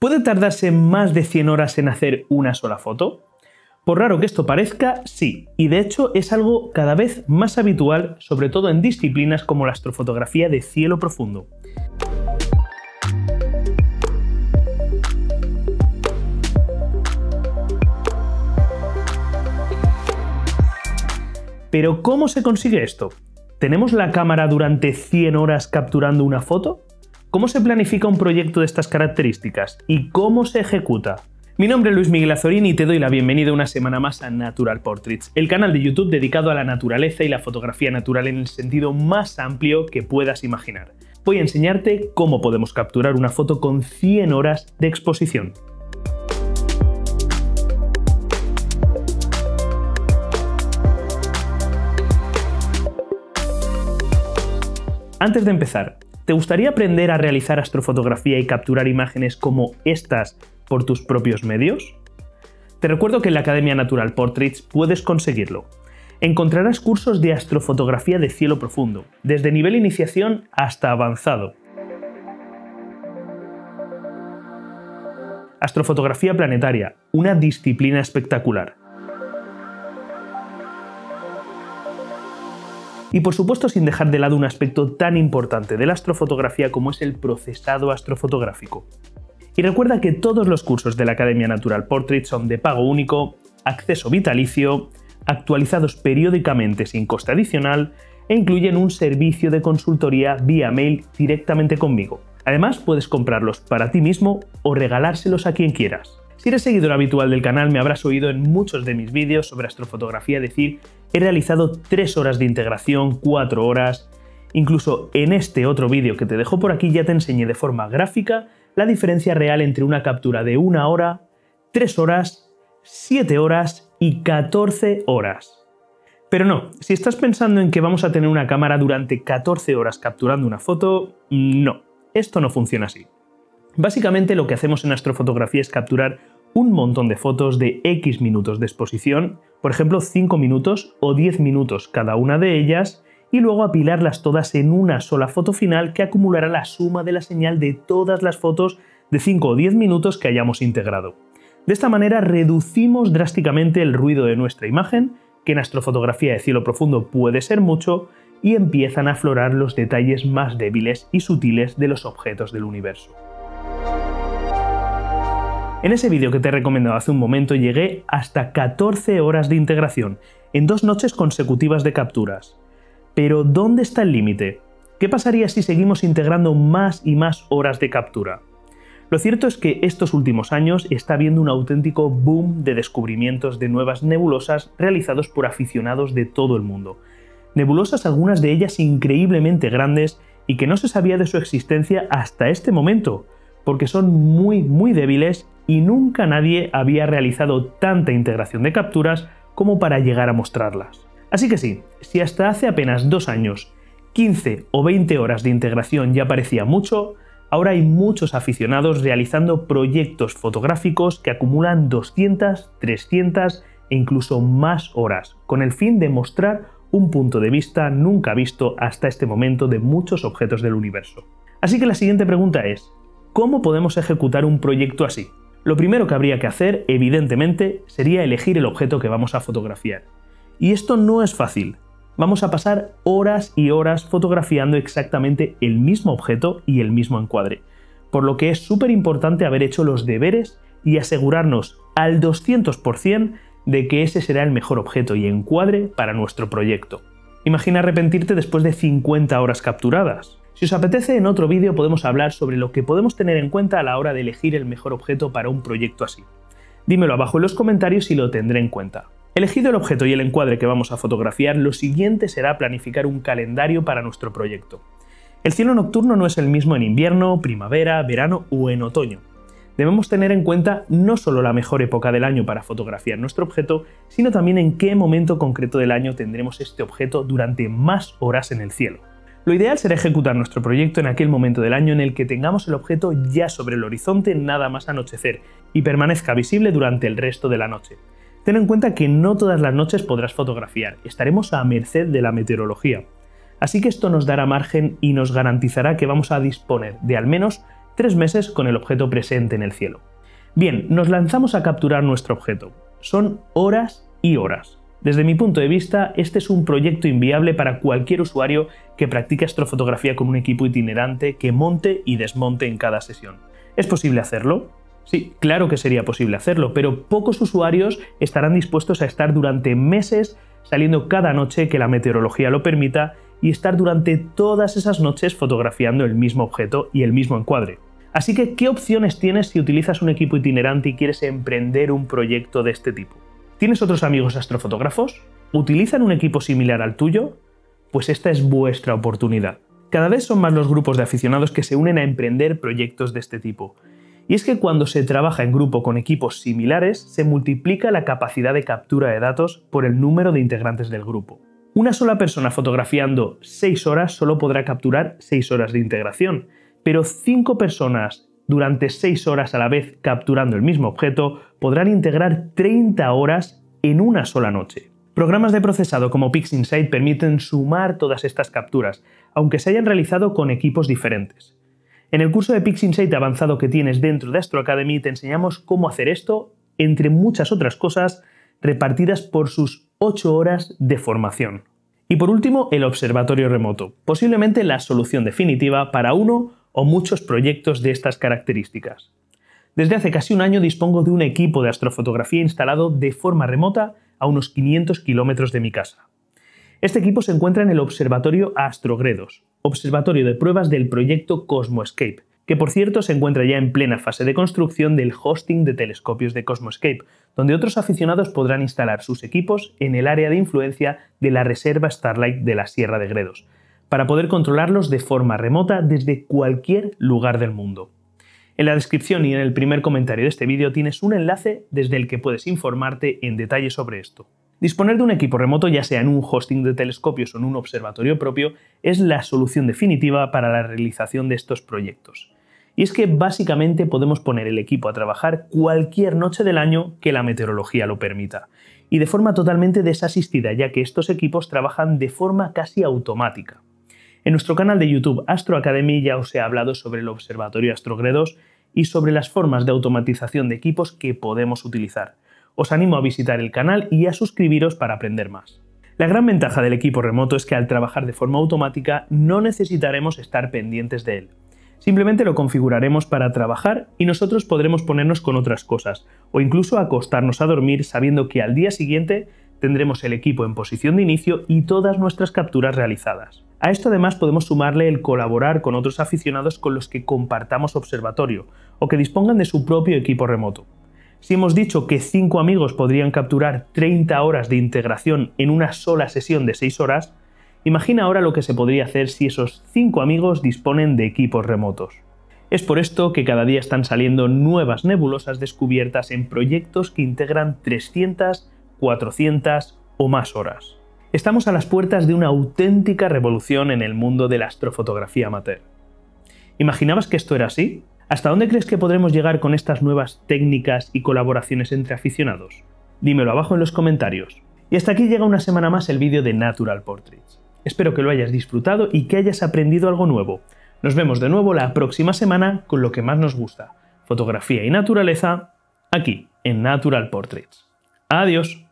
¿Puede tardarse más de 100 horas en hacer una sola foto? Por raro que esto parezca, sí, y de hecho es algo cada vez más habitual, sobre todo en disciplinas como la astrofotografía de cielo profundo. Pero ¿cómo se consigue esto? ¿Tenemos la cámara durante 100 horas capturando una foto? ¿Cómo se planifica un proyecto de estas características? ¿Y cómo se ejecuta? Mi nombre es Luis Miguel Azorín y te doy la bienvenida una semana más a Natural Portraits, el canal de YouTube dedicado a la naturaleza y la fotografía natural en el sentido más amplio que puedas imaginar. Voy a enseñarte cómo podemos capturar una foto con 100 horas de exposición. Antes de empezar, ¿te gustaría aprender a realizar astrofotografía y capturar imágenes como estas por tus propios medios? Te recuerdo que en la Academia Natural Portraits puedes conseguirlo. Encontrarás cursos de astrofotografía de cielo profundo, desde nivel iniciación hasta avanzado. Astrofotografía planetaria, una disciplina espectacular. Y por supuesto sin dejar de lado un aspecto tan importante de la astrofotografía como es el procesado astrofotográfico. Y recuerda que todos los cursos de la Academia Natural Portraits son de pago único, acceso vitalicio, actualizados periódicamente sin coste adicional e incluyen un servicio de consultoría vía mail directamente conmigo. Además puedes comprarlos para ti mismo o regalárselos a quien quieras. Si eres seguidor habitual del canal me habrás oído en muchos de mis vídeos sobre astrofotografía decir he realizado 3 horas de integración, 4 horas... Incluso en este otro vídeo que te dejo por aquí ya te enseñé de forma gráfica la diferencia real entre una captura de 1 hora, 3 horas, 7 horas y 14 horas. Pero no, si estás pensando en que vamos a tener una cámara durante 14 horas capturando una foto, no, esto no funciona así. Básicamente lo que hacemos en astrofotografía es capturar un montón de fotos de X minutos de exposición, por ejemplo 5 minutos o 10 minutos cada una de ellas, y luego apilarlas todas en una sola foto final que acumulará la suma de la señal de todas las fotos de 5 o 10 minutos que hayamos integrado. De esta manera reducimos drásticamente el ruido de nuestra imagen, que en astrofotografía de cielo profundo puede ser mucho, y empiezan a aflorar los detalles más débiles y sutiles de los objetos del universo. En ese vídeo que te he recomendado hace un momento llegué hasta 14 horas de integración, en 2 noches consecutivas de capturas. Pero ¿dónde está el límite? ¿Qué pasaría si seguimos integrando más y más horas de captura? Lo cierto es que estos últimos años está habiendo un auténtico boom de descubrimientos de nuevas nebulosas realizados por aficionados de todo el mundo. Nebulosas, algunas de ellas increíblemente grandes y que no se sabía de su existencia hasta este momento, porque son muy débiles y nunca nadie había realizado tanta integración de capturas como para llegar a mostrarlas. Así que sí, si hasta hace apenas 2 años 15 o 20 horas de integración ya parecía mucho, ahora hay muchos aficionados realizando proyectos fotográficos que acumulan 200, 300 e incluso más horas, con el fin de mostrar un punto de vista nunca visto hasta este momento de muchos objetos del universo. Así que la siguiente pregunta es, ¿cómo podemos ejecutar un proyecto así? Lo primero que habría que hacer, evidentemente, sería elegir el objeto que vamos a fotografiar. Y esto no es fácil. Vamos a pasar horas y horas fotografiando exactamente el mismo objeto y el mismo encuadre, por lo que es súper importante haber hecho los deberes y asegurarnos al 200% de que ese será el mejor objeto y encuadre para nuestro proyecto. Imagina arrepentirte después de 50 horas capturadas. Si os apetece, en otro vídeo podemos hablar sobre lo que podemos tener en cuenta a la hora de elegir el mejor objeto para un proyecto así. Dímelo abajo en los comentarios y lo tendré en cuenta. Elegido el objeto y el encuadre que vamos a fotografiar, lo siguiente será planificar un calendario para nuestro proyecto. El cielo nocturno no es el mismo en invierno, primavera, verano o en otoño. Debemos tener en cuenta no solo la mejor época del año para fotografiar nuestro objeto, sino también en qué momento concreto del año tendremos este objeto durante más horas en el cielo. Lo ideal será ejecutar nuestro proyecto en aquel momento del año en el que tengamos el objeto ya sobre el horizonte nada más anochecer y permanezca visible durante el resto de la noche. Ten en cuenta que no todas las noches podrás fotografiar, estaremos a merced de la meteorología. Así que esto nos dará margen y nos garantizará que vamos a disponer de al menos 3 meses con el objeto presente en el cielo. Bien, nos lanzamos a capturar nuestro objeto. Son horas y horas. Desde mi punto de vista, este es un proyecto inviable para cualquier usuario que practique astrofotografía con un equipo itinerante que monte y desmonte en cada sesión. ¿Es posible hacerlo? Sí, claro que sería posible hacerlo, pero pocos usuarios estarán dispuestos a estar durante meses saliendo cada noche que la meteorología lo permita y estar durante todas esas noches fotografiando el mismo objeto y el mismo encuadre. Así que, ¿qué opciones tienes si utilizas un equipo itinerante y quieres emprender un proyecto de este tipo? ¿Tienes otros amigos astrofotógrafos? ¿Utilizan un equipo similar al tuyo? Pues esta es vuestra oportunidad. Cada vez son más los grupos de aficionados que se unen a emprender proyectos de este tipo. Y es que cuando se trabaja en grupo con equipos similares, se multiplica la capacidad de captura de datos por el número de integrantes del grupo. Una sola persona fotografiando 6 horas solo podrá capturar 6 horas de integración, pero 5 personas durante 6 horas a la vez capturando el mismo objeto podrán integrar 30 horas en una sola noche. Programas de procesado como PixInsight permiten sumar todas estas capturas, aunque se hayan realizado con equipos diferentes. En el curso de PixInsight avanzado que tienes dentro de Astro Academy te enseñamos cómo hacer esto, entre muchas otras cosas, repartidas por sus 8 horas de formación. Y por último, el observatorio remoto, posiblemente la solución definitiva para uno o muchos proyectos de estas características. Desde hace casi un año dispongo de un equipo de astrofotografía instalado de forma remota a unos 500 kilómetros de mi casa. Este equipo se encuentra en el observatorio Astrogredos, observatorio de pruebas del proyecto Cosmoscape, que por cierto se encuentra ya en plena fase de construcción del hosting de telescopios de Cosmoscape, donde otros aficionados podrán instalar sus equipos en el área de influencia de la reserva Starlight de la Sierra de Gredos, para poder controlarlos de forma remota desde cualquier lugar del mundo. En la descripción y en el primer comentario de este vídeo tienes un enlace desde el que puedes informarte en detalle sobre esto. Disponer de un equipo remoto, ya sea en un hosting de telescopios o en un observatorio propio, es la solución definitiva para la realización de estos proyectos. Y es que básicamente podemos poner el equipo a trabajar cualquier noche del año que la meteorología lo permita, y de forma totalmente desasistida, ya que estos equipos trabajan de forma casi automática. En nuestro canal de YouTube Astro Academy ya os he hablado sobre el observatorio Astrogredos y sobre las formas de automatización de equipos que podemos utilizar. Os animo a visitar el canal y a suscribiros para aprender más. La gran ventaja del equipo remoto es que al trabajar de forma automática no necesitaremos estar pendientes de él. Simplemente lo configuraremos para trabajar y nosotros podremos ponernos con otras cosas, o incluso acostarnos a dormir sabiendo que al día siguiente tendremos el equipo en posición de inicio y todas nuestras capturas realizadas. A esto además podemos sumarle el colaborar con otros aficionados con los que compartamos observatorio, o que dispongan de su propio equipo remoto. Si hemos dicho que 5 amigos podrían capturar 30 horas de integración en una sola sesión de 6 horas, imagina ahora lo que se podría hacer si esos 5 amigos disponen de equipos remotos. Es por esto que cada día están saliendo nuevas nebulosas descubiertas en proyectos que integran 300, 400 o más horas. Estamos a las puertas de una auténtica revolución en el mundo de la astrofotografía amateur. ¿Imaginabas que esto era así? ¿Hasta dónde crees que podremos llegar con estas nuevas técnicas y colaboraciones entre aficionados? Dímelo abajo en los comentarios. Y hasta aquí llega una semana más el vídeo de Natural Portraits. Espero que lo hayas disfrutado y que hayas aprendido algo nuevo. Nos vemos de nuevo la próxima semana con lo que más nos gusta, fotografía y naturaleza, aquí en Natural Portraits. Adiós.